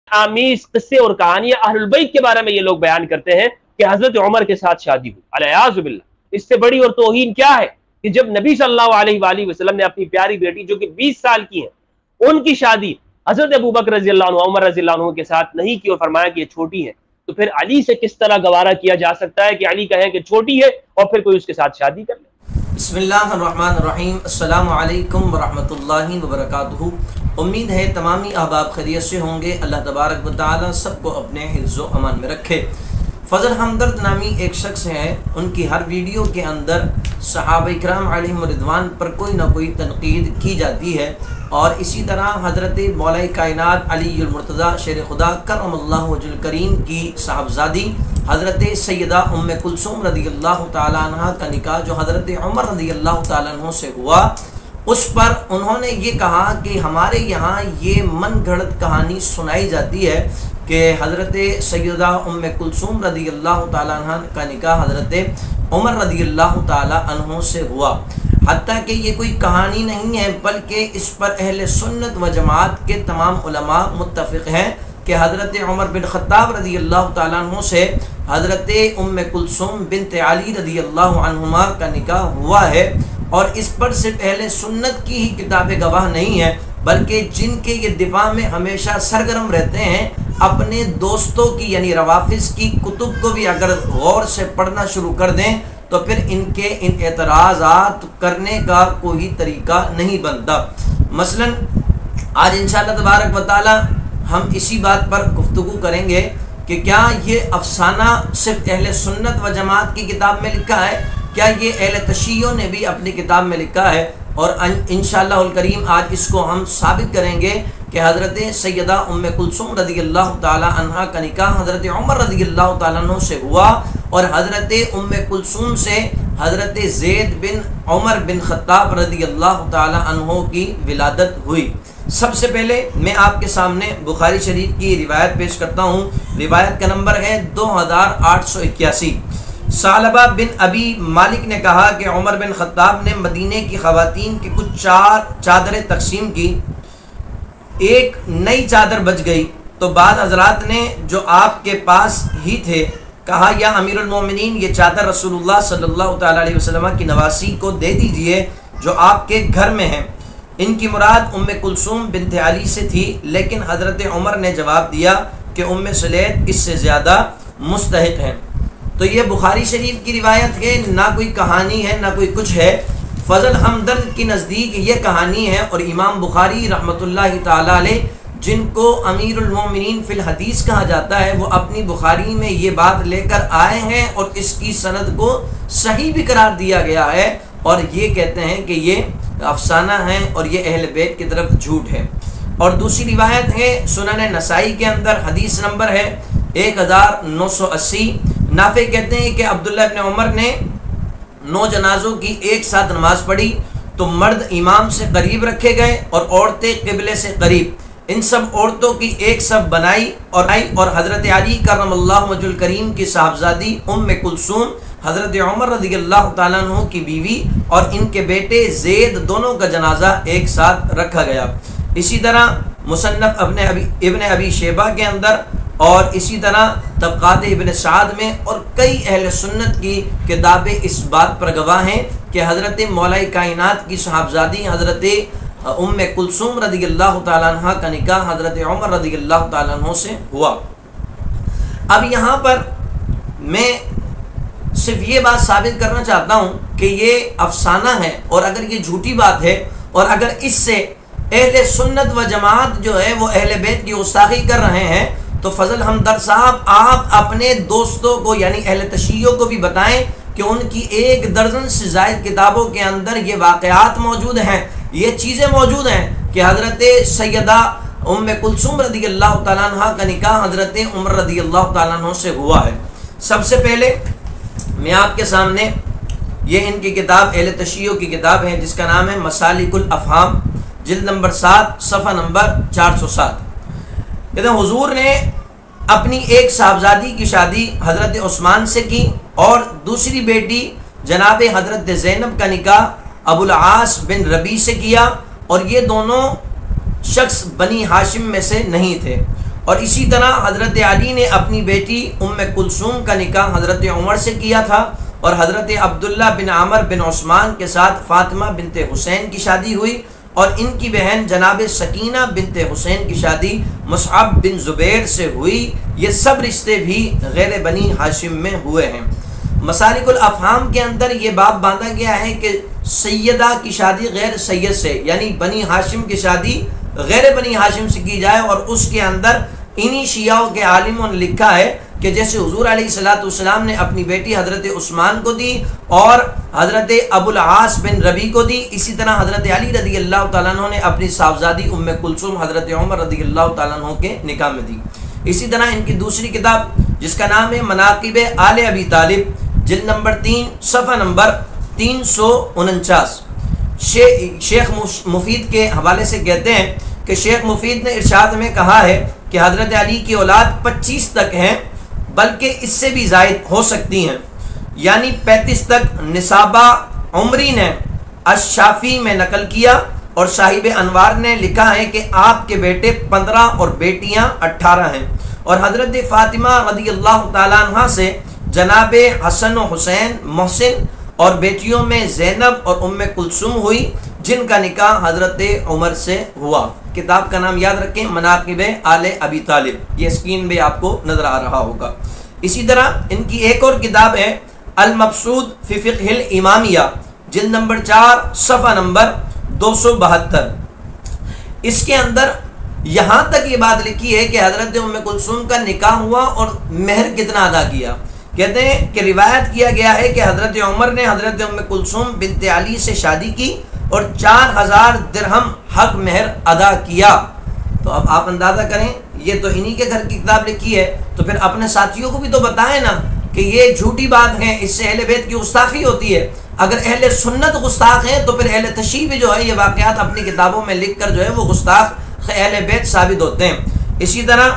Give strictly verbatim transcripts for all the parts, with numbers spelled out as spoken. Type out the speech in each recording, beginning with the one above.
आमीज किस्से और कहानियां अहलुल बैत के बारे में ये लोग बयान करते हैं कि हजरत उमर के साथ शादी हुई, अलयाज़ु बिल्लाह। इससे बड़ी और तौहीन क्या है कि जब नबी सल्लल्लाहु अलैहि वसल्लम ने अपनी प्यारी बेटी जो कि बीस साल की है, उनकी शादी हजरत अबू बकर रज़ी अल्लाह अन्हु, उमर रज़ी अल्लाह अन्हु के साथ नहीं की और फरमाया कि ये छोटी है, तो फिर अली से किस तरह गवारा किया जा सकता है कि अली कहे कि छोटी है और फिर कोई उसके साथ शादी कर ले। बिस्मिल्लाहिर्रहमानिर्रहीम, अस्सलामु अलैकुम वरहमतुल्लाहि वबरकातुहू। उम्मीद है तमामी अहबाब खैरियत से होंगे। अल्लाह तबारक व तआला सबको अपने हिफ्ज़ व अमान में रखे। फजल हमदर्द नामी एक शख्स हैं, उनकी हर वीडियो के अंदर सहाबा इकराम अलैहिम रिदवान पर कोई ना कोई तनकीद की जाती है और इसी तरह हज़रत मौला कायनात अली अल मुर्तज़ा शेर खुदा करमल्लाहु वजहुल करीम की साहबजादी हज़रत सैयदा उम्मे कुलसूम रज़ियल्लाहु ताला अन्हा का निकाह जो हज़रत उमर रज़ियल्लाहु ताला अन्हु से हुआ, उस पर उन्होंने ये कहा कि हमारे यहाँ ये मन गढ़ंत कहानी सुनाई जाती है कि हज़रत सैयदा उम्मे कुलसूम रज़ियल्लाहु ताला अन्हा का निकाह हज़रत उमर रज़ियल्लाहु ताला अन्हु से हुआ। हत्ता कि ये कोई कहानी नहीं है, बल्कि इस पर अहले सुन्नत व जमात के तमाम उलमा मुत्तफ़िक़ हैं कि हज़रत उमर बिन ख़त्ताब रज़ियल्लाहु ताला अन्हु से हज़रत उम्मे कुलसूम बिन्त अली रज़ियल्लाहु अन्हुमा का निकाह हुआ है। और इस पर सिर्फ अहले सुन्नत की ही किताबें गवाह नहीं है, बल्कि जिनके ये दिफा में हमेशा सरगर्म रहते हैं, अपने दोस्तों की यानी रवाफिज़ की कुतुब को भी अगर गौर से पढ़ना शुरू कर दें तो फिर इनके इन एतराज़ात करने का कोई तरीका नहीं बनता। मसलन आज इंशाअल्लाह तबारक व तआला हम इसी बात पर गुफ्तगू करेंगे कि क्या ये अफसाना सिर्फ अहले सुन्नत व जमात की किताब में लिखा है, क्या ये अहले तशय्युह ने भी अपनी किताब में लिखा है। और इंशाअल्लाहुल करीम आज इसको हम साबित करेंगे कि हज़रत सैयदा उम्मे कुलसूम रज़ियल्लाहु ताला अन्हा का निकाह हज़रत उमर रज़ियल्लाहु ताला अन्हु से हुआ और हज़रत उम्मे कुलसूम से हज़रत ज़ैद बिन उमर बिन ख़त्ताब रज़ियल्लाहु ताला अन्हु की विलादत हुई। सबसे पहले मैं आपके सामने बुखारी शरीफ की रिवायत पेश करता हूँ। रिवायत का नंबर है दो हज़ार आठ सौ इक्यासी। सालबा बिन अबी मालिक ने कहा कि उमर बिन ख़त्ताब ने मदीने की ख़वातीन की कुछ चार चादरें तकसीम की, एक नई चादर बच गई तो बाद हजरात ने जो आपके पास ही थे कहा, या अमीरुल मोमिनीन, ये चादर रसूलुल्लाह सल्लल्लाहु तआला अलैहि वसल्लम की नवासी को दे दीजिए जो आपके घर में हैं। इनकी मुराद उम्मे कुलसूम बिन्त अली से थी, लेकिन हज़रत उमर ने जवाब दिया कि उम्मे सुलैत इससे ज़्यादा मुस्तहिक हैं। तो ये बुखारी शरीफ की रिवायत है, ना कोई कहानी है ना कोई कुछ है। फजल हमदर्द की नज़दीक ये कहानी है और इमाम बुखारी रहमतुल्लाहि ताला अलैह, जिनको अमीरुल मोमिनीन फिल हदीस कहा जाता है, वो अपनी बुखारी में ये बात लेकर आए हैं और इसकी सनद को सही भी करार दिया गया है और ये कहते हैं कि ये अफसाना है और ये अहले बैत की तरफ झूठ है। और दूसरी रिवायत है सुनन नसाई के अंदर, हदीस नंबर है एक हज़ार नौ सौ अस्सी। नाफे कहते हैं कि अब्दुल्लाह इब्न उमर ने नौ जनाजों की एक साथ नमाज पढ़ी तो मर्द इमाम से करीब रखे गए और औरतें क़िबले से करीब। इन सब औरतों की एक सब बनाई और आई और हज़रत अली करमल्लाहु वजहुल करीम की साहबजादी उम्मे कुलसूम हज़रत उमर रज़ियल्लाहु ताला अन्हु की बीवी और इनके बेटे ज़ैद दोनों का जनाजा एक साथ रखा गया। इसी तरह मुसन्नफ़ अपने अबी इब्न अबी शेबा के अंदर और इसी तरह तबक़ात इब्न साद में और कई अहले सुन्नत की किताबें इस बात पर गवाह हैं कि हज़रत मौला कायनात की साहबजादी हज़रत उम्मे कुलसूम रज़ियल्लाहु ताला अन्हा का निकाह हज़रत उमर रज़ियल्लाहु ताला अन्हु से हुआ। अब यहाँ पर मैं सिर्फ ये बात साबित करना चाहता हूँ कि ये अफसाना है और अगर ये झूठी बात है और अगर इससे अहले सुन्नत व जमात जो है वो अहले बैत की गुस्ताखी कर रहे हैं तो फजल हमदर्द साहब आप अपने दोस्तों को यानी अहले तशय्युह को भी बताएं कि उनकी एक दर्जन से ज़ायद किताबों के अंदर ये वाक़यात मौजूद हैं, ये चीज़ें मौजूद हैं कि हज़रत सैयदा उम्मे कुलसूम रज़ियल्लाहु ताला अन्हा का निकाह हज़रत उमर रज़ियल्लाहु ताला अन्हु से हुआ है। सबसे पहले मैं आपके सामने ये इनकी किताब अहले तशय्युह की किताब है जिसका नाम है मसालिकुल अफ़हाम, जिल्द नंबर सात सफ़ा नंबर चार सौ सात। कहते हैं हुजूर ने अपनी एक साहबजादी की शादी हज़रत उस्मान से की और दूसरी बेटी जनाब हज़रत ज़ैनब का निकाह अबुल आस बिन रबी से किया और ये दोनों शख्स बनी हाशिम में से नहीं थे। اور اسی طرح حضرت علی نے اپنی بیٹی ام کلثوم کا نکاح حضرت عمر سے کیا تھا، اور حضرت عبداللہ بن عمر بن عثمان کے ساتھ فاطمہ بنت حسین کی شادی ہوئی، اور ان کی بہن جناب سکینہ بنت حسین کی شادی مصعب بن زبیر سے ہوئی۔ یہ سب رشتے بھی غیر بنی ہاشم میں ہوئے ہیں۔ مسالک الافہام کے اندر یہ باب باندھا گیا ہے کہ سیدہ کی شادی غیر سید سے، یعنی بنی ہاشم کی شادی غیر بنی ہاشم سے کی جائے، اور اس کے اندر انہی شیعوں کے عالموں نے لکھا ہے کہ جیسے حضور علیہ الصلوۃ والسلام نے اپنی بیٹی حضرت عثمان کو دی اور حضرت ابو العاص بن ربی کو دی، اسی طرح حضرت علی رضی اللہ تعالیٰ عنہ نے اپنی صاحبزادی ام کلثوم حضرت عمر رضی اللہ تعالیٰ عنہ کے نکاح میں دی۔ اسی طرح ان کی دوسری کتاب جس کا نام ہے مناقب آل ابی طالب، جلد نمبر تین صفحہ نمبر تین سو انچاس، شیخ مفید کے حوالے سے کہتے ہیں کہ شیخ مفید نے ارشاد میں کہا ہے کہ حضرت علی کی اولاد پچیس تک ہیں، بلکہ اس سے بھی زائد ہو سکتی ہیں، یعنی پینتیس تک نصابہ عمری نے الشافی میں نقل کیا، اور صاحب انوار نے لکھا ہے کہ آپ کے بیٹے پندرہ اور بیٹیاں اٹھارہ ہیں، اور حضرت فاطمہ رضی اللہ تعالیٰ عنہ سے جناب حسن و حسین محسن اور بیٹیوں میں زینب اور ام کلثوم ہوئی، جن کا نکاح حضرت عمر سے ہوا۔ کتاب کا نام یاد رکھیں، مناقب آل ابی طالب، یہ اسکرین پہ آپ کو نظر آ رہا ہوگا۔ اسی طرح ان کی ایک اور کتاب ہے المبسوط فی فقہ الامامیہ، جلد نمبر چار صفحہ نمبر دو سو بہتر۔ اس کے اندر یہاں تک یہ بات لکھی ہے کہ حضرت ام کلثوم کا نکاح ہوا اور مہر کتنا ادا کیا۔ کہتے ہیں کہ روایت کیا گیا ہے کہ حضرت عمر نے حضرت ام کلثوم بنت علی سے شادی کی اور چار ہزار درہم حق مہر ادا کیا۔ تو اب آپ اندازہ کریں، یہ تو انہی کے گھر کی کتاب لکھی ہے، تو پھر اپنے ساتھیوں کو بھی تو بتائیں نا کہ یہ جھوٹی بات ہے، اس سے اہل بیت کی گستاخی ہوتی ہے۔ اگر اہل سنت گستاخ ہیں تو پھر اہل تشیع بھی جو ہے یہ واقعات اپنی کتابوں میں لکھ کر جو ہے وہ گستاخ اہل بیت ثابت ہوتے ہیں۔ اسی طرح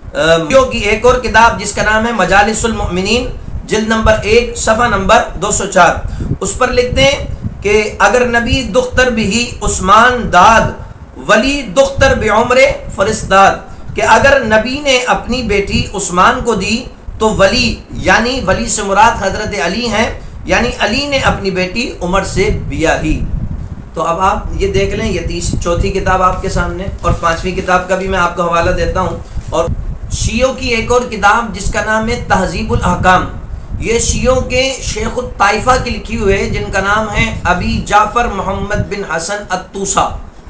کی ایک اور کتاب جس کا نام ہے مجالس المؤمنین، جلد نمبر ایک صفحہ نمبر دو سو چار، اس پر لکھتے ہیں کہ اگر نبی دختر بھی عثمان داد ولی دختر بعمر فرستاد، کہ اگر نبی نے اپنی بیٹی عثمان کو دی تو ولی، یعنی ولی سے مراد حضرت علی ہیں، یعنی علی نے اپنی بیٹی عمر سے بیاہی۔ تو اب آپ یہ دیکھ لیں، یہ تیس چوتھی کتاب آپ کے سامنے، اور پانچویں کتاب کا بھی میں آپ کو حوالہ دیتا ہوں۔ اور شیعوں کی ایک اور کتاب جس کا نام ہے تہذیب الاحکام، یہ شیعوں کے شیخ الطائفہ کی لکھی ہوئے ہے، جن کا نام ہے ابی جعفر محمد بن حسن الطوسہ۔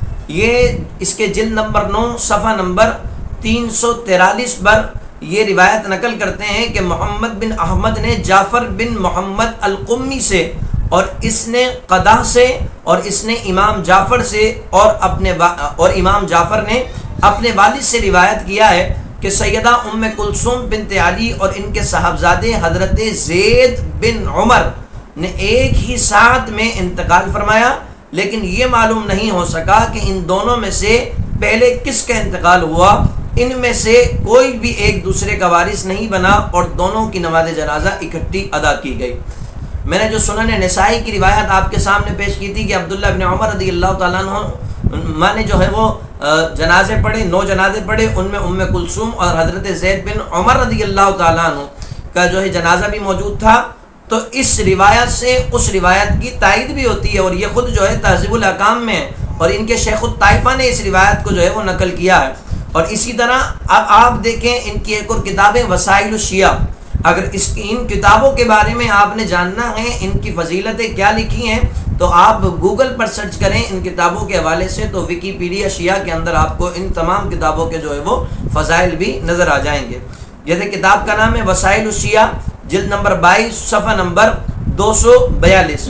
یہ اس کے جلد نمبر نو صفحہ نمبر تین سو تیرالیس پر یہ روایت نقل کرتے ہیں کہ محمد بن احمد نے جعفر بن محمد القمی سے، اور اس نے قدح سے، اور اس نے امام جعفر سے، اور اپنے اور امام جعفر نے اپنے والد سے روایت کیا ہے کہ سیدہ ام کلثوم بنت علی اور ان کے صاحبزادے حضرت زید بن عمر نے ایک ہی ساتھ میں انتقال فرمایا، لیکن یہ معلوم نہیں ہو سکا کہ ان دونوں میں سے پہلے کس کا انتقال ہوا۔ ان میں سے کوئی بھی ایک دوسرے کا وارث نہیں بنا، اور دونوں کی نماز جنازہ اکٹھی ادا کی گئی۔ میں نے جو سنن نسائی کی روایت آپ کے سامنے پیش کی تھی کہ عبداللہ بن عمر رضی اللہ تعالیٰ عنہ نے جو ہے وہ جنازے پڑھے، نو جنازے پڑھے، ان میں ام کلثوم اور حضرت زید بن عمر رضی اللہ تعالیٰ عنہ کا جو ہے جنازہ بھی موجود تھا۔ تو اس روایت سے اس روایت کی تائید بھی ہوتی ہے، اور یہ خود جو ہے تہذیب الاحکام میں ہے، اور ان کے شیخ الطائفہ نے اس روایت کو جو ہے وہ نقل کیا ہے۔ اور اسی طرح اب آپ دیکھیں ان کی ایک اور کتابیں وسائل الشیعہ، اگر اس کی ان کتابوں کے بارے میں آپ نے جاننا ہے ان کی فضیلتیں کیا لکھی ہیں، تو آپ گوگل پر سرچ کریں ان کتابوں کے حوالے سے، تو ویکیپیڈیا شیعہ کے اندر آپ کو ان تمام کتابوں کے جو ہے وہ فضائل بھی نظر آ جائیں گے۔ جیسے کتاب کا نام ہے وسائل الشیعہ، جلد نمبر بائیس صفحہ نمبر دو سو بیالیس۔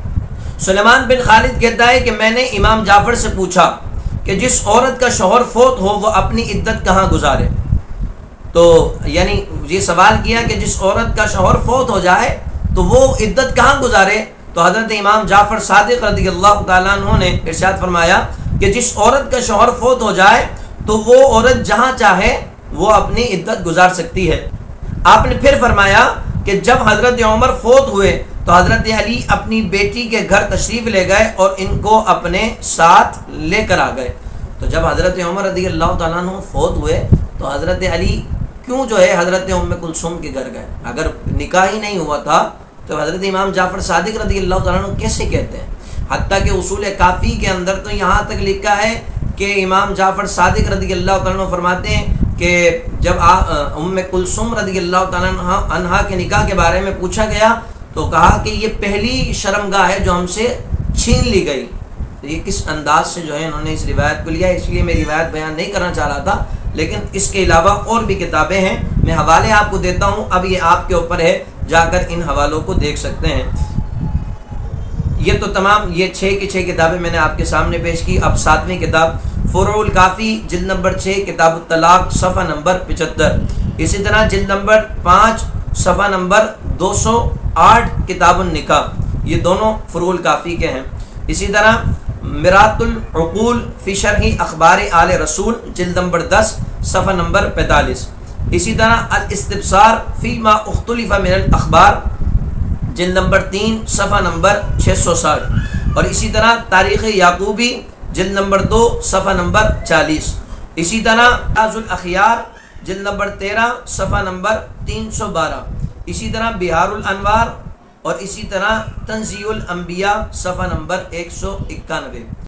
سلیمان بن خالد کہتا ہے کہ میں نے امام جعفر سے پوچھا کہ جس عورت کا شوہر فوت ہو وہ اپنی عدت کہاں گزارے؟ تو یعنی یہ سوال کیا کہ جس عورت کا شوہر فوت ہو جائے تو وہ عدت کہاں گزارے؟ تو حضرت امام جعفر صادق رضی اللہ تعالیٰ عنہ نے ارشاد فرمایا کہ جس عورت کا شوہر فوت ہو جائے تو وہ عورت جہاں چاہے وہ اپنی عدت گزار سکتی ہے۔ آپ نے پھر فرمایا کہ جب حضرت عمر فوت ہوئے تو حضرت علی اپنی بیٹی کے گھر تشریف لے گئے اور ان کو اپنے ساتھ لے کر آ گئے۔ تو جب حضرت عمر رضی اللہ تعالیٰ عنہ فوت ہوئے تو حضرت علی کیوں جو ہے حضرت ام کلثوم کے گھر گئے؟ اگر نکاح ہی نہیں ہوا تھا تو حضرت امام جعفر صادق رضی اللہ تعالیٰ عنہ کیسے کہتے ہیں؟ حتیٰ کہ اصول کافی کے اندر تو یہاں تک لکھا ہے کہ امام جعفر صادق رضی اللہ تعالیٰ عنہ فرماتے ہیں کہ جب ام کلثوم رضی اللہ تعالیٰ عنہ کے نکاح کے بارے میں پوچھا گیا تو کہا کہ یہ پہلی شرمگاہ ہے جو ہم سے چھین لی گئی. تو یہ کس انداز سے جو ہے انہوں نے اس روایت کو لیا، اس لیے میں روایت بیان نہیں کرنا چاہ رہا تھا، لیکن اس کے علاوہ اور بھی کتابیں ہیں، میں حوالے آپ کو دیتا ہوں. اب یہ آپ کے اوپر ہے، جا کر ان حوالوں کو دیکھ سکتے ہیں. یہ تو تمام یہ چھ کی چھ کتابیں میں نے آپ کے سامنے پیش کی. اب ساتویں کتاب فروع الکافی جلد نمبر چھ کتاب الطلاق صفحہ نمبر پچہتر. اسی طرح جلد نمبر پانچ صفحہ نمبر دو سو آٹھ کتاب النکاح، یہ دونوں فروع الکافی کے ہیں. اسی طرح مرات العقول فی شرح اخبار آل رسول جلد نمبر دس صفحہ نمبر پینتالیس. اسی طرح الاستبصار فی ما اختلف من الاخبار جلد نمبر تین صفحہ نمبر چھ سو ساٹھ. اور اسی طرح تاریخ یعقوبی جلد نمبر دو صفحہ نمبر چالیس. اسی طرح تاج الاخیار جلد نمبر تیرہ صفحہ نمبر تین سو بارہ. اسی طرح بہار الانوار اور اسی طرح تنزیہ الانبیاء صفحہ نمبر ایک سو اکانوے.